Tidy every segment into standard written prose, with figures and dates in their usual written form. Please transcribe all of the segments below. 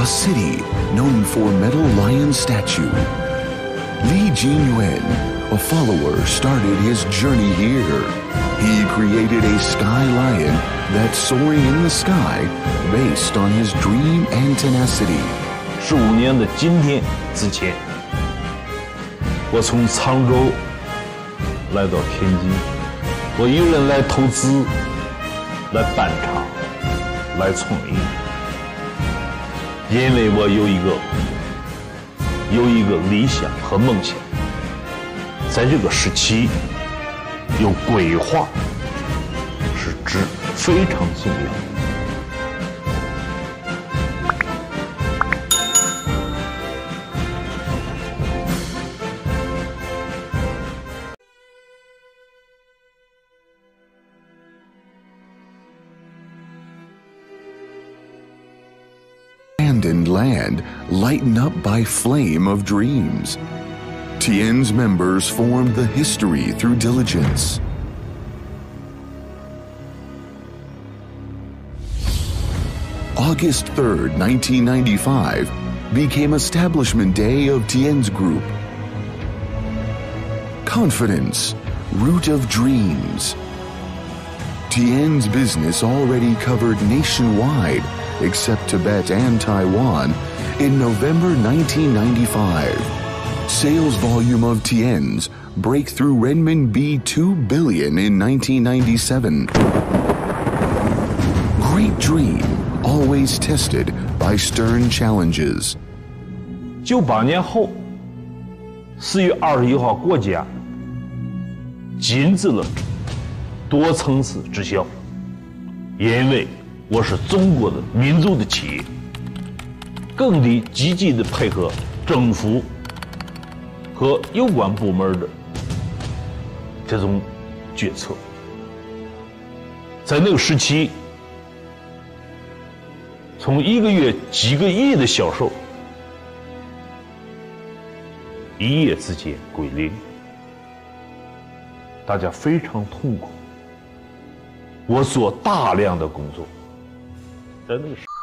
a city known for metal lion statue. Li Jinyuan, a follower, started his journey here. He created a sky lion that's soaring in the sky based on his dream and tenacity. 15年的今天之前，我从常州来到天津，我一个人来投资，来办厂，来创业，因为我有一个理想和梦想，在这个时期有规划是非常重要的。 Abandoned land lighten up by flame of dreams. Tian's members formed the history through diligence. August 3rd, 1995 became Establishment Day of Tian's Group. Confidence, root of dreams. Tian's business already covered nationwide, except Tibet and Taiwan, in November 1995. Sales volume of Tian's break through renminbi 2 billion in 1997. Great dream, always tested by stern challenges. 98年后，4月21号，国家禁止了多层次直销，因为我是中国的民族的企业，更得积极的配合政府和有关部门的这种决策。在那个时期，从一个月几个亿的销售，一夜之间归零，大家非常痛苦。我做大量的工作，在那个时候。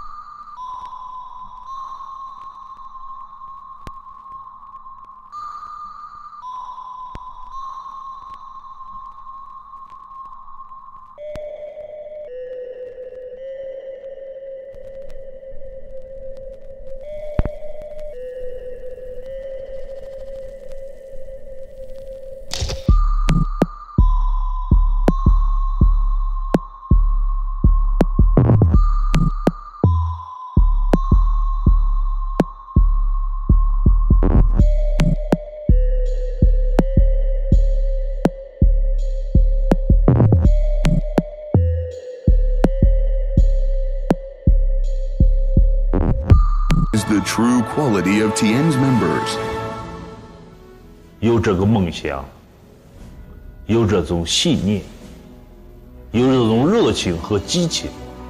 The true quality of Tian's members. 有这个梦想，有这种信念，有这种热情和激情，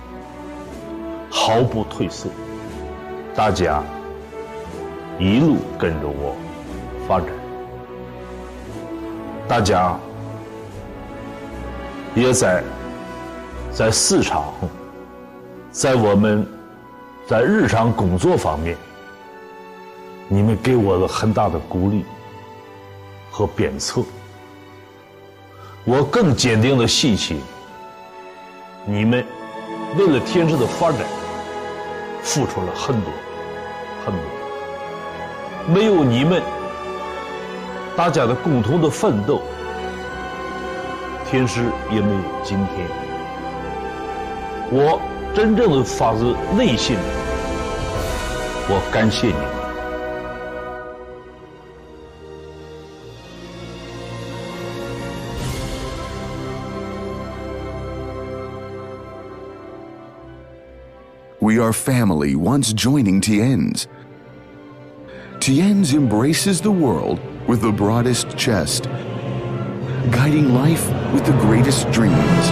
毫不褪色。大家一路跟着我发展，大家也在市场，在我们在日常工作方面，你们给我了很大的鼓励和鞭策，我更坚定了信心。你们为了天池的发展，付出了很多很多，没有你们大家的共同的奋斗，天池也没有今天。我真正的发自内心的，我感谢你们。 We are family once joining Tian's. Tian's embraces the world with the broadest chest, guiding life with the greatest dreams.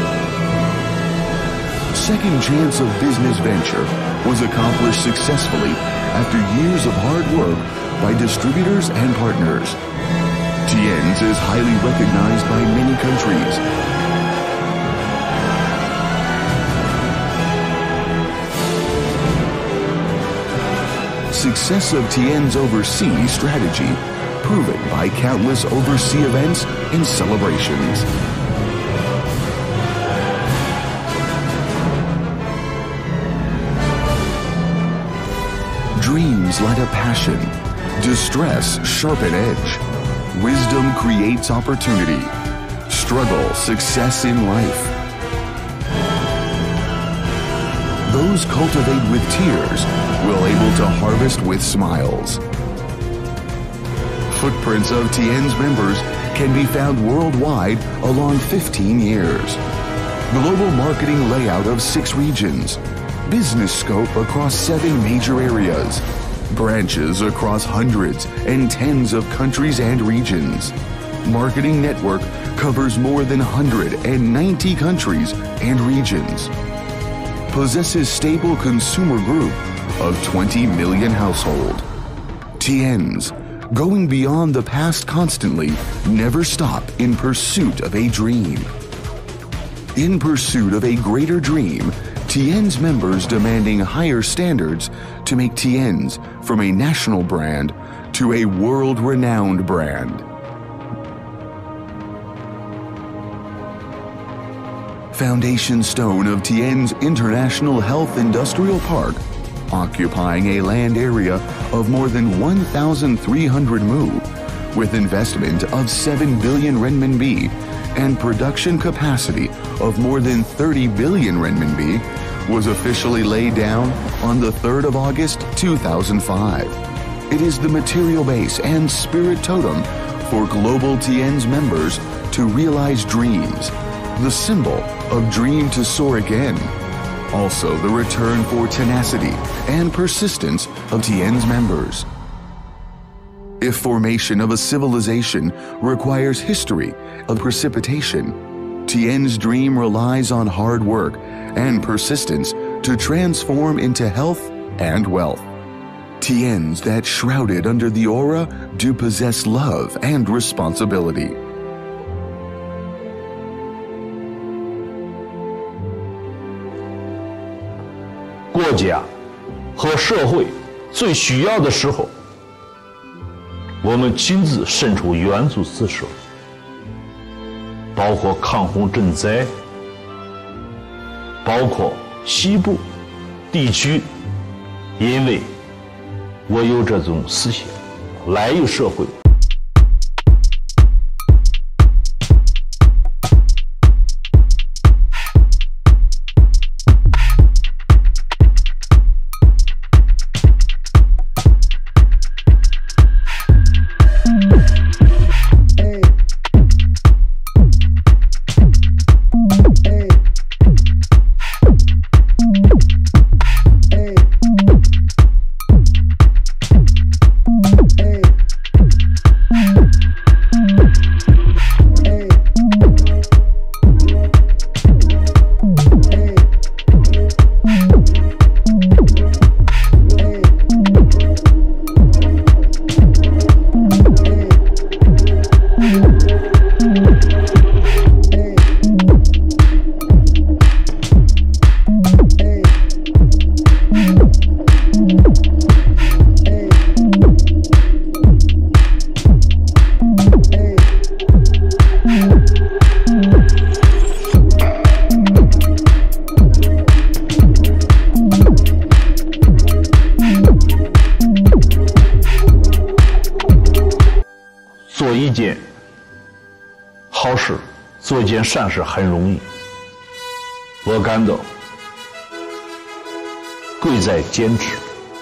Second chance of business venture was accomplished successfully after years of hard work by distributors and partners. Tian's is highly recognized by many countries. success of Tian's overseas strategy, proven by countless overseas events and celebrations. Dreams light a passion, distress sharpen edge, wisdom creates opportunity, struggle success in life. Those cultivate with tears will able to harvest with smiles. Footprints of Tian's members can be found worldwide along 15 years. Global marketing layout of 6 regions. Business scope across 7 major areas. Branches across hundreds and tens of countries and regions. Marketing network covers more than 190 countries and regions. Possesses stable consumer group of 20 million household. Tian's, going beyond the past constantly, never stop in pursuit of a dream. In pursuit of a greater dream, Tian's members demanding higher standards to make Tian's from a national brand to a world-renowned brand. Foundation stone of Tian's International Health Industrial Park, occupying a land area of more than 1,300 mu, with investment of 7 billion renminbi and production capacity of more than 30 billion renminbi, was officially laid down on the 3rd of August 2005. It is the material base and spirit totem for Global Tian's members to realize dreams, the symbol of dream to soar again. Also the return for tenacity and persistence of Tian's members. If formation of a civilization requires history of precipitation, Tian's dream relies on hard work and persistence to transform into health and wealth. Tian's that shrouded under the aura do possess love and responsibility. 国家和社会最需要的时候，我们亲自伸出援助之手，包括抗洪赈灾，包括西部地区，因为我有这种思想，来于社会。做一件好事，做一件善事很容易。我感到贵在坚持。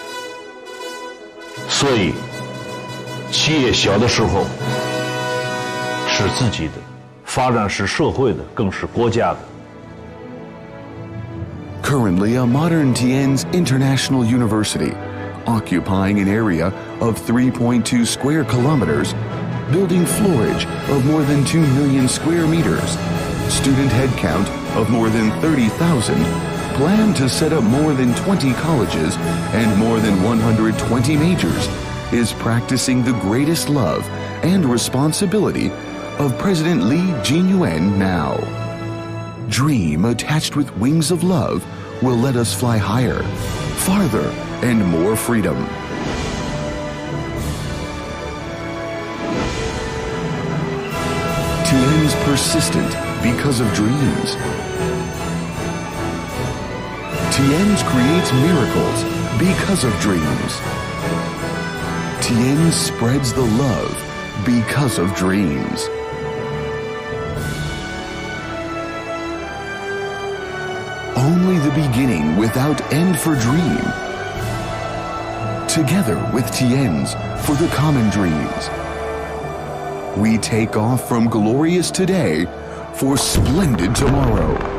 所以，企业小的时候是自己的，发展是社会的，更是国家的。 Currently a modern Tian's International University, occupying an area of 3.2 square kilometers, building floorage of more than 2 million square meters, student headcount of more than 30,000, plan to set up more than 20 colleges and more than 120 majors, is practicing the greatest love and responsibility of President Li Jingyuan now. Dream attached with wings of love will let us fly higher, farther, and more freedom. Tien's persistent because of dreams. Tien's creates miracles because of dreams. Tien spreads the love because of dreams. Only the beginning without end for dream. Together with Tien's for the common dreams. We take off from glorious today for splendid tomorrow.